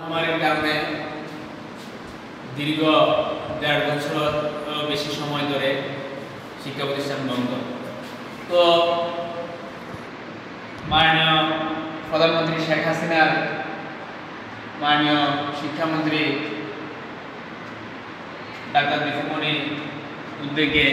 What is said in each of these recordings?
মহামারীর কারণে দীর্ঘ ১.৫ বছর বেশি সময় ধরে শিক্ষা প্রতিষ্ঠান বন্ধ। তো মাননীয় প্রধানমন্ত্রী শেখ হাসিনার মাননীয় শিক্ষামন্ত্রী ডাক্তার দীপুমণির উদ্যোগে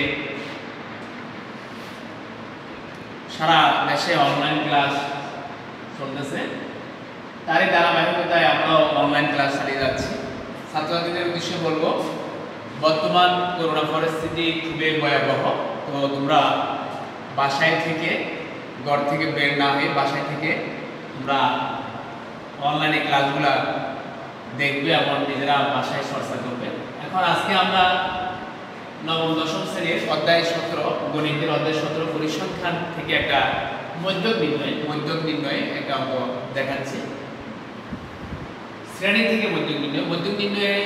সারা দেশে অনলাইন ক্লাস চলতেছে। তারই ধারাবাহিকতায় আমরাও অনলাইন ক্লাস চালিয়ে যাচ্ছি। ছাত্রছাত্রীদের উদ্দেশ্যে বলবো, বর্তমান করোনা পরিস্থিতি খুবই ভয়াবহ। তো তোমরা বাসায় থেকে, ঘর থেকে বের না হয়ে বাসায় থেকে তোমরা অনলাইনে ক্লাসগুলা দেখবে এবং নিজেরা বাসায় চর্চা করবে। এখন আজকে আমরা নবম দশম শ্রেণীর অধ্যায় 17 গণিতের অধ্যায় 17 পরিসংখ্যান থেকে একটা মধ্যক নির্ণয় একটা অঙ্ক দেখাচ্ছি। শ্রেণী থেকে মধ্যক নির্ণয়ের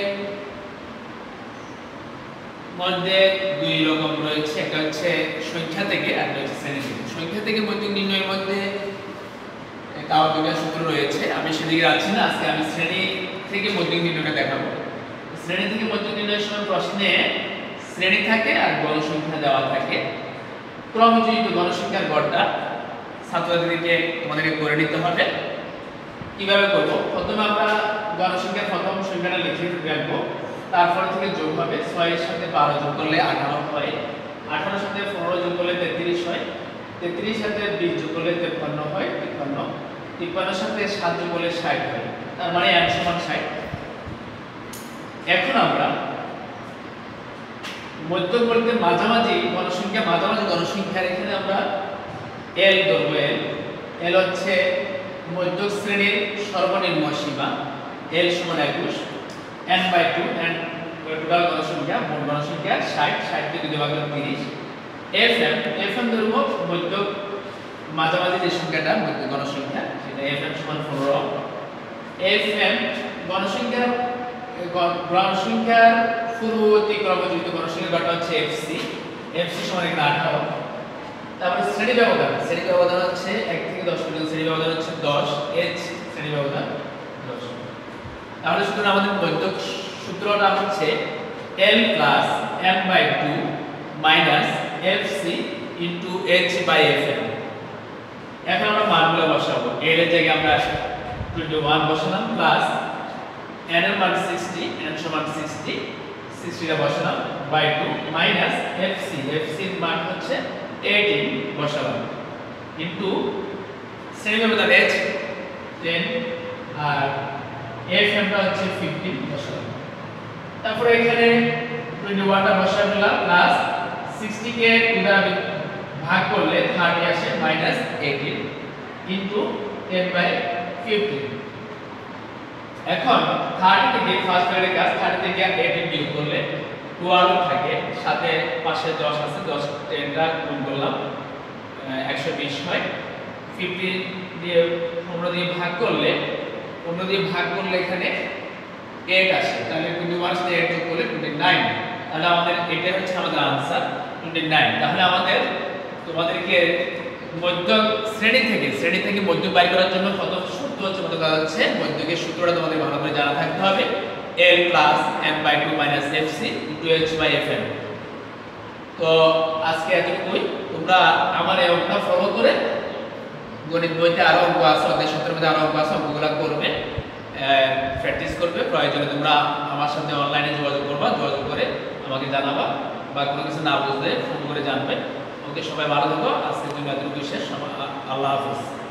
মধ্যে দুই রকম রয়েছে, একটা হচ্ছে সংখ্যা থেকে আর একটা হচ্ছে শ্রেণী থেকে। সংখ্যা থেকে মধ্যক নির্ণয়ের মধ্যে তাও দুটো সূত্র রয়েছে, আমি সেদিকে যাচ্ছি না। আজকে আমি শ্রেণী থেকে মধ্যক নির্ণয়টা দেখাবো। শ্রেণী থেকে মধ্যক নির্ণয়ের সময় প্রশ্নে শ্রেণী থাকে আর গণসংখ্যা দেওয়া থাকে। ক্রমযুক্ত গণসংখ্যার গড়টা ছাত্রছাত্রীদেরকে তোমাদেরকে করে নিতে হবে। কিভাবে করব? প্রথমে আমরা গণসংখ্যার প্রথম সংখ্যাটা লিখে রাখবো, তারপর থেকে যোগ হবে। 6 এর সাথে 12 যোগ করলে 18 হয়, 18 এর সাথে 15 যোগ করলে 33 হয়, 33 এর সাথে 20 যোগ করলে 53 হয়, 53 এর সাথে 7 যোগ করলে 60 হয়। তার মানে n সমান 60। এখন আমরা মধ্যক বলতে মাঝামাঝি গণসংখ্যার এখানে আমরা l ধরবো। l হচ্ছে মধ্যক শ্রেণীর সর্বনিম্ন সীমা। l সমান 21, n/2 n টোটাল গণসংখ্যা, মোট গণসংখ্যা 60, 60 কে 2 ভাগ করলে 30। fm ধরবো মধ্যক মাঝামাঝি যে সংখ্যাটা মধ্যক গণসংখ্যা, সেটা fm সমান 15। fm গণসংখ্যার পূর্ববর্তী ক্রমযুক্ত গণসংখ্যার গড়টা হচ্ছে fc সমান এখানে 18। তারপরে শ্রেণী ব্যবধান হচ্ছে 1 থেকে 10 পর্যন্ত শ্রেণী ব্যবধান হচ্ছে 10, h শ্রেণী ব্যবধান 10। তাহলে সুতরাং আমাদের মধ্যক সূত্রটা হচ্ছে l + m/2 - fc * h/fm। এখন আমরা মানগুলো বসাবো। l এর জায়গায় আমরা 21 বসালাম, প্লাস n এর মান 60, n সমান 60, 60 টা বসালাম বাই 2 মাইনাস fc এর মান হচ্ছে 18 বসালাম ইনটু শ্রেণী ব্যবধান h 10 আর fm টা হচ্ছে 15 বসালাম। তারপরে এখানে 21 টা বসাই দিলাম, প্লাস 60 কে 2 দ্বারা ভাগ করলে 30 আসে, মাইনাস 18 ইনটু 10/15। এখন 30 থেকে ফার্স্ট ব্র্যাকেটের কাজ, 30 থেকে 18 বিয়োগ করলে 12 থাকে, সাথে পাশে 10 আছে, 10 10 টা গুণ করলাম 120 হয়। 15 দিয়ে 15 দিয়ে ভাগ করলে এখানে 8 আসে, তাহলে 21 সাথে 8 যোগ করলে 29। তাহলে আমাদের এটা হচ্ছে আমাদের आंसर 29। তাহলে আমাদের তোমাদেরকে মধ্যক শ্রেণী থেকে মধ্যক বাইর করার জন্য কত সূত্র হচ্ছে কত কাজ হচ্ছে, মধ্যকের সূত্রটা তোমাদের ভালো করে জানা থাকতে হবে। l + m/2 - fc * h/fm। তো আজকে এতটুকুই। তোমরা আমার এই অঙ্কটা ফলো করে গণিত বইতে আরো অঙ্ক আছে, অধ্যায় 17 মধ্যে আরো অঙ্ক আছে, অঙ্কগুলো করবে, প্র্যাকটিস করবে। প্রয়োজনে তোমরা আমার সাথে অনলাইনে যোগাযোগ করে আমাকে জানাবা, বা কোনো কিছু না বুঝলে ফোন করে জানবে। ওকে, সবাই ভালো থাকো। আজকের জন্য এতটুকু শেষ। আল্লাহ হাফেজ।